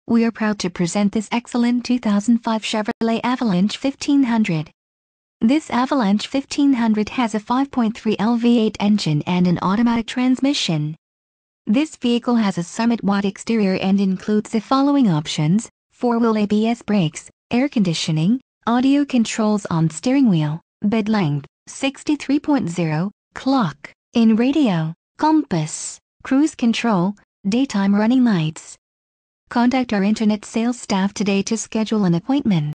We are proud to present this excellent 2005 Chevrolet Avalanche 1500. This Avalanche 1500 has a 5.3L V8 engine and an automatic transmission. This vehicle has a Summit White exterior and includes the following options: 4-wheel ABS brakes, air conditioning, audio controls on steering wheel, bed length, 63.0, clock, in radio, compass, cruise control, daytime running lights. Contact our internet sales staff today to schedule an appointment.